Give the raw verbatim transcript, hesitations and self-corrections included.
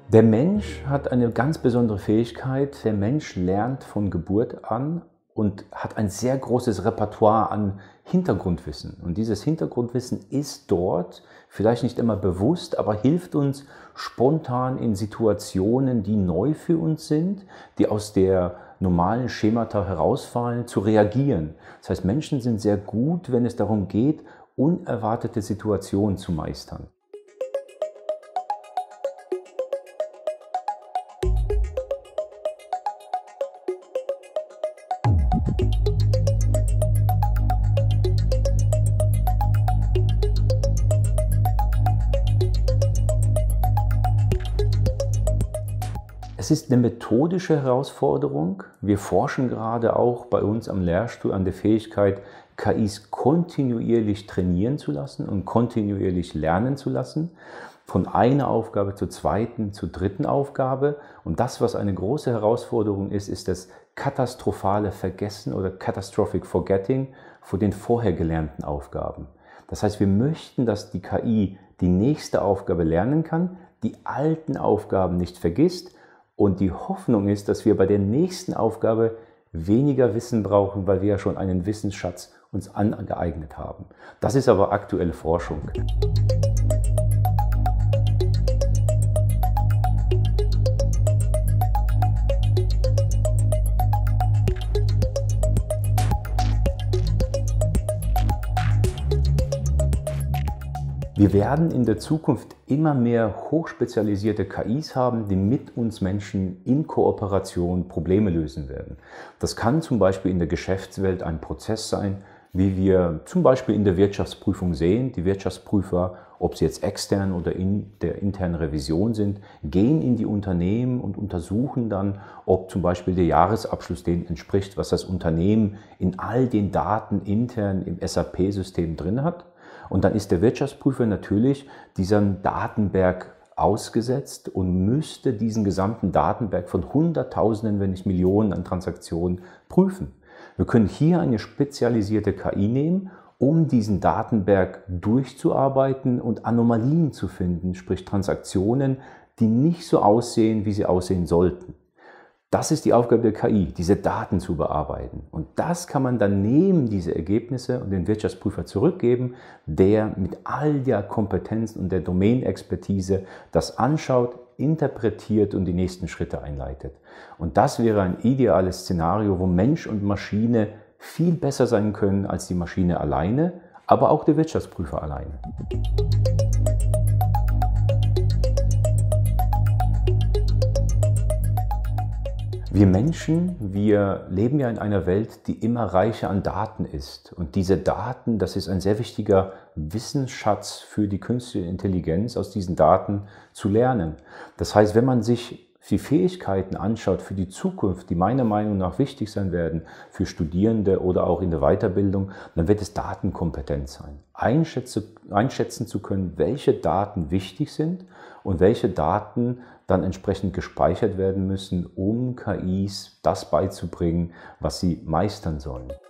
Der Mensch hat eine ganz besondere Fähigkeit. Der Mensch lernt von Geburt an und hat ein sehr großes Repertoire an Hintergrundwissen. Und dieses Hintergrundwissen ist dort, vielleicht nicht immer bewusst, aber hilft uns spontan in Situationen, die neu für uns sind, die aus der normalen Schemata herausfallen, zu reagieren. Das heißt, Menschen sind sehr gut, wenn es darum geht, unerwartete Situationen zu meistern. Es ist eine methodische Herausforderung. Wir forschen gerade auch bei uns am Lehrstuhl an der Fähigkeit, K Is kontinuierlich trainieren zu lassen und kontinuierlich lernen zu lassen. Von einer Aufgabe zur zweiten, zur dritten Aufgabe. Und das, was eine große Herausforderung ist, ist das katastrophale Vergessen oder Catastrophic Forgetting vor den vorher gelernten Aufgaben. Das heißt, wir möchten, dass die K I die nächste Aufgabe lernen kann, die alten Aufgaben nicht vergisst. Und die Hoffnung ist, dass wir bei der nächsten Aufgabe weniger Wissen brauchen, weil wir ja schon einen Wissensschatz uns angeeignet haben. Das ist aber aktuelle Forschung. Wir werden in der Zukunft immer mehr hochspezialisierte K Is haben, die mit uns Menschen in Kooperation Probleme lösen werden. Das kann zum Beispiel in der Geschäftswelt ein Prozess sein, wie wir zum Beispiel in der Wirtschaftsprüfung sehen. Die Wirtschaftsprüfer, ob sie jetzt extern oder in der internen Revision sind, gehen in die Unternehmen und untersuchen dann, ob zum Beispiel der Jahresabschluss dem entspricht, was das Unternehmen in all den Daten intern im S A P-System drin hat. Und dann ist der Wirtschaftsprüfer natürlich diesem Datenberg ausgesetzt und müsste diesen gesamten Datenberg von Hunderttausenden, wenn nicht Millionen an Transaktionen prüfen. Wir können hier eine spezialisierte K I nehmen, um diesen Datenberg durchzuarbeiten und Anomalien zu finden, sprich Transaktionen, die nicht so aussehen, wie sie aussehen sollten. Das ist die Aufgabe der K I, diese Daten zu bearbeiten. Und das kann man dann nehmen, diese Ergebnisse, und den Wirtschaftsprüfer zurückgeben, der mit all der Kompetenz und der Domänexpertise das anschaut, interpretiert und die nächsten Schritte einleitet. Und das wäre ein ideales Szenario, wo Mensch und Maschine viel besser sein können als die Maschine alleine, aber auch der Wirtschaftsprüfer alleine. Wir Menschen, wir leben ja in einer Welt, die immer reicher an Daten ist. Und diese Daten, das ist ein sehr wichtiger Wissensschatz für die künstliche Intelligenz, aus diesen Daten zu lernen. Das heißt, wenn man sich die Fähigkeiten anschaut für die Zukunft, die meiner Meinung nach wichtig sein werden für Studierende oder auch in der Weiterbildung, dann wird es Datenkompetenz sein. Einschätzen, einschätzen zu können, welche Daten wichtig sind und welche Daten dann entsprechend gespeichert werden müssen, um K Is das beizubringen, was sie meistern sollen.